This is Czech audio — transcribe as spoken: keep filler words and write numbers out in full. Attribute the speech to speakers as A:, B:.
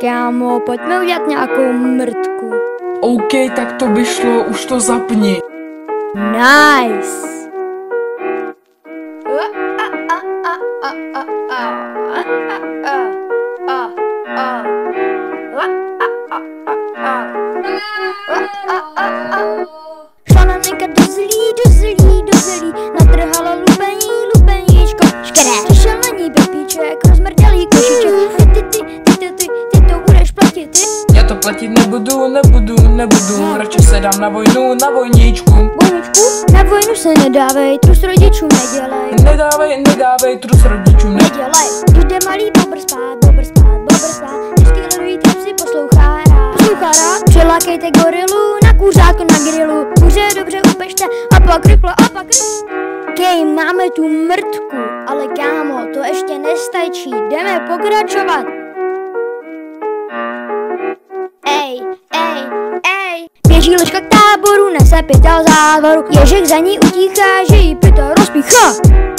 A: kámo, pojďme udělat nějakou mrtku.
B: OK, tak to by šlo, už to zapni.
A: Nice. Šla na Nika do zlí, do zlí, do zlí, natrhala lupení, lupeníčko, škré. Přišel na ní Pepíček, rozmrdělý košíček. Ty, ty, ty, ty, ty, ty, ty to budeš platit, ty.
B: Já to platit nebudu, nebudu, nebudu, radši se dám na vojnu, na vojničku.
A: Vojničku? Na vojnu se nedávej, trus rodičům nedělej.
B: Nedávej, nedávej, trus rodičům ne...
A: Nedělej. Když jde malý bobr spát, bobr spát, bobr spát, vždycky ledují trapsy poslouchá rád. Poslouchá rád? Přilákejte gorilu na kuřátko na grilu. Kuře dobře upešte a pak rychle, a pak rychle. Kej, máme tu mrtku, ale kámo, to ještě nestačí, jdeme pokračovat. Ej, ej, ej. Běží liška k táboru, nese pytel závoru. Ježek za ní utíchá, že jí pytel rozpíchá.